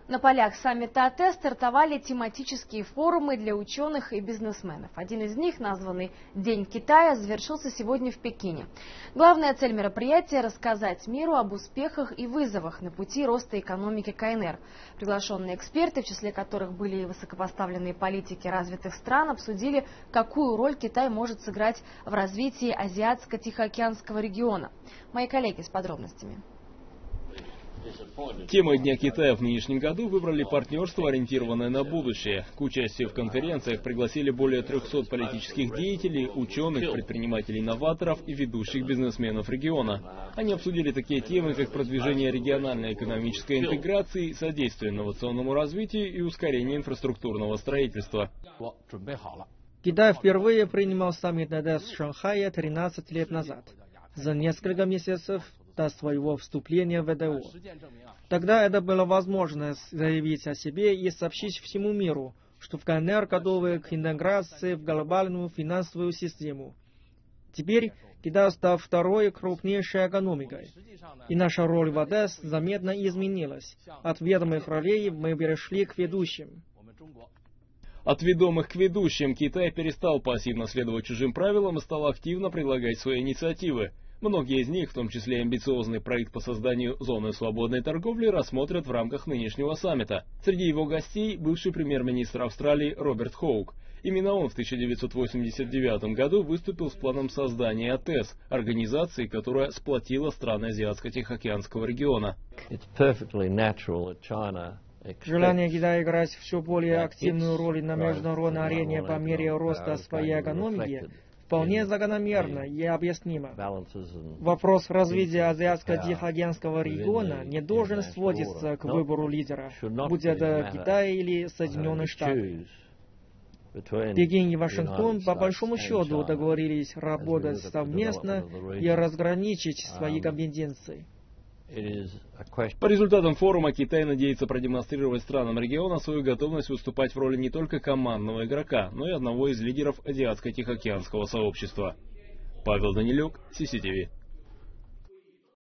На полях саммита АТЭС стартовали тематические форумы для ученых и бизнесменов. Один из них, названный «День Китая», завершился сегодня в Пекине. Главная цель мероприятия – рассказать миру об успехах и вызовах на пути роста экономики КНР. Приглашенные эксперты, в числе которых были и высокопоставленные политики развитых стран, обсудили, какую роль Китай может сыграть в развитии Азиатско-Тихоокеанского региона. Мои коллеги с подробностями. Темой Дня Китая в нынешнем году выбрали партнерство, ориентированное на будущее. К участию в конференциях пригласили более 300 политических деятелей, ученых, предпринимателей-новаторов и ведущих бизнесменов региона. Они обсудили такие темы, как продвижение региональной экономической интеграции, содействие инновационному развитию и ускорение инфраструктурного строительства. Китай впервые принимал саммит АТЭС в Шанхае 13 лет назад, за несколько месяцев до своего вступления в ВТО. Тогда это была возможность заявить о себе и сообщить всему миру, что в КНР готовы к интеграции в глобальную финансовую систему. Теперь Китай стал второй крупнейшей экономикой, и наша роль в АТЭС заметно изменилась. От ведомых ролей мы перешли к ведущим. От ведомых к ведущим Китай перестал пассивно следовать чужим правилам и стал активно предлагать свои инициативы. Многие из них, в том числе амбициозный проект по созданию зоны свободной торговли, рассмотрят в рамках нынешнего саммита. Среди его гостей бывший премьер-министр Австралии Роберт Хоук. Именно он в 1989 году выступил с планом создания АТЭС, организации, которая сплотила страны Азиатско-Тихоокеанского региона. Желание Китая играть все более активную роль на международной арене по мере роста своей экономики вполне закономерно и объяснимо. Вопрос развития Азиатско-Тихоокеанского региона не должен сводиться к выбору лидера, будь это Китай или Соединенные Штаты. Пекин и Вашингтон по большому счету договорились работать совместно и разграничить свои компетенции. По результатам форума Китай надеется продемонстрировать странам региона свою готовность выступать в роли не только командного игрока, но и одного из лидеров Азиатско-Тихоокеанского сообщества. Павел Данилюк, CCTV.